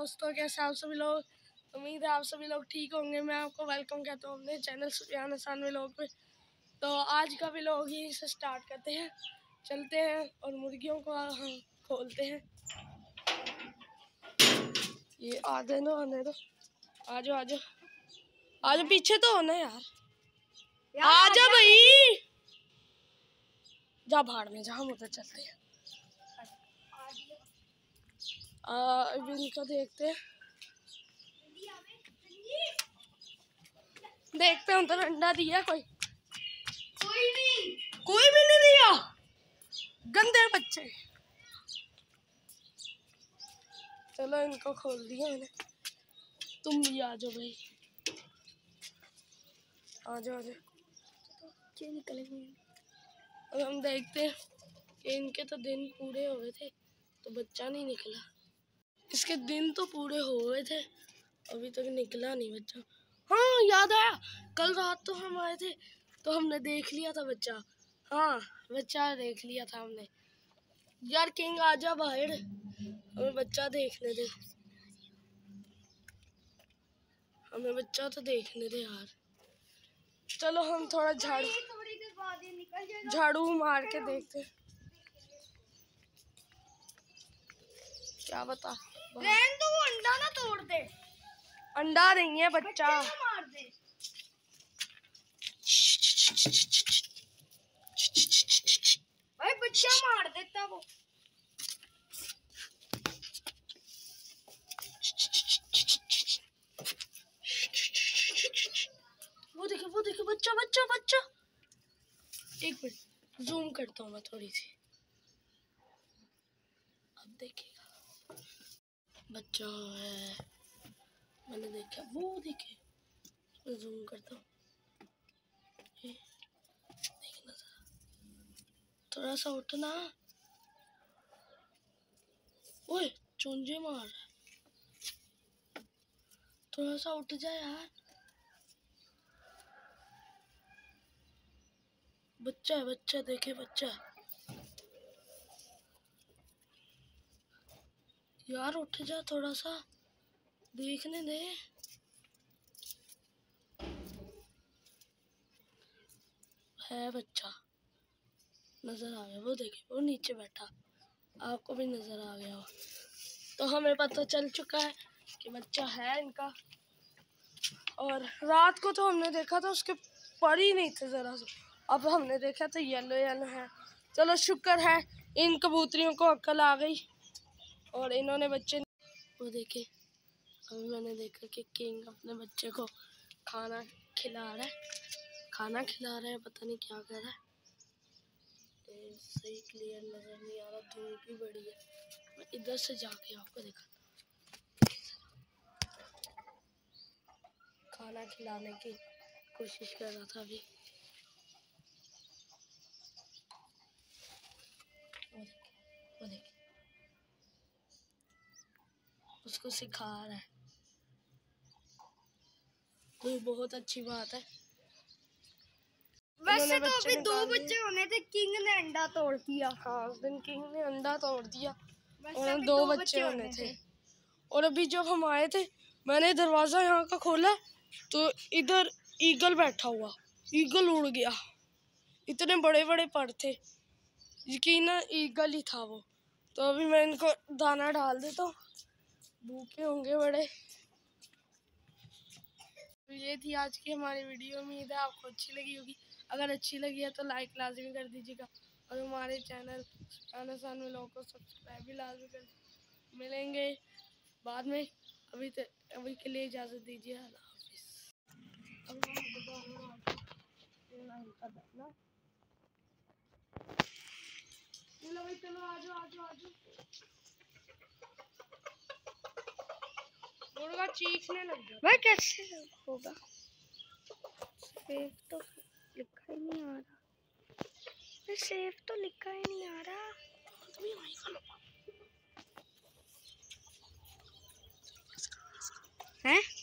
दोस्तों, कैसे आप सभी लोग। उम्मीद है आप सभी लोग ठीक होंगे। मैं आपको वेलकम कहता हूँ अपने चैनल सुफियान हसन व्लॉग पे। तो आज का व्लॉग ही से स्टार्ट करते हैं, चलते हैं और मुर्गियों को हम खोलते हैं। ये आने दो आजो आजो आजो, पीछे तो होना यार, आजा भाई, जा भाड़ में, जा हम उधर चलते हैं। अभी इनका देखते हैं उधर अंडा दिया कोई भी नहीं दिया, गंदे बच्चे। चलो इनको खोल दिया मैंने, तुम भी आ जाओ भाई, आ जाओ। निकलेंगे और हम देखते हैं कि इनके तो दिन पूरे हो गए थे तो बच्चा नहीं निकला। इसके दिन तो पूरे हो गए थे, अभी तक निकला नहीं बच्चा। हाँ याद आया, कल रात तो हम आए थे तो हमने देख लिया था बच्चा। हाँ बच्चा देख लिया था हमने। यार किंग आजा बाहर, हमें बच्चा देखने दे, हमें बच्चा तो देखने दे यार। चलो हम थोड़ा झाड़ू मार के देखते हैं, क्या बता। तो वो अंडा ना तोड़ दे, अंडा नहीं है बच्चा, मार दे। भाई बच्चा मार देता वो। वो देखे बच्चा बच्चा बच्चा। एक मिनट जूम करता हूँ मैं थोड़ी सी, अब देखिएगा बच्चा है, मैंने देखा, वो देखे, मैं जूम करता हूँ, देखना जरा, थोड़ा सा उठना। ओए चुंझे मार, थोड़ा सा उठ जा यार। बच्चा है, बच्चा देखे, बच्चा यार, उठ जा, थोड़ा सा देखने दे। है बच्चा, नजर आ गया, वो देखे, वो नीचे बैठा, आपको भी नजर आ गया हो। तो हमें पता चल चुका है कि बच्चा है इनका। और रात को तो हमने देखा था उसके पर ही नहीं थे जरा सा, अब हमने देखा तो येलो येलो है। चलो शुक्र है इन कबूतरियों को अक्ल आ गई और इन्होंने बच्चे, वो देखे, अभी मैंने देखा कि किंग अपने बच्चे को खाना खिला रहा है, पता नहीं क्या कर रहा है। सही क्लियर नजर नहीं आ रहा, धूप भी बड़ी है। मैं इधर से जाके आपको दिखाता हूँ, खाना खिलाने की कोशिश कर रहा था अभी। वो देखिए उसको सिखा रहा है, तो ये बहुत अच्छी बात है। वैसे तो अभी 2 बच्चे होने थे, किंग ने अंडा तोड़ दिया। हाँ उस दिन किंग ने अंडा तोड़ दिया और 2 2 बच्चे होने थे। और अभी जब हम आए थे, मैंने दरवाज़ा यहाँ का खोला तो इधर ईगल बैठा हुआ, ईगल उड़ गया, इतने बड़े बड़े पर थे, यकीनन ईगल ही था वो। तो अभी मैं इनको दाना डाल देता हूँ, भूखे होंगे बड़े। तो ये थी आज की हमारी वीडियो, उम्मीद है आपको अच्छी लगी होगी। अगर अच्छी लगी है तो लाइक लाजमी कर दीजिएगा और हमारे चैनल सुफियान व्लॉग को सब्सक्राइब भी लाजमी कर। मिलेंगे बाद में, अभी के लिए इजाज़त दीजिए, अल्लाह हाफिज़। चलो भाई, चलो आ जाओ। मुर्गा चीखने लग गया। भाई कैसे होगा, सेफ तो लिखा ही नहीं आ रहा, सेफ तो लिखा ही नहीं आ रहा। हैं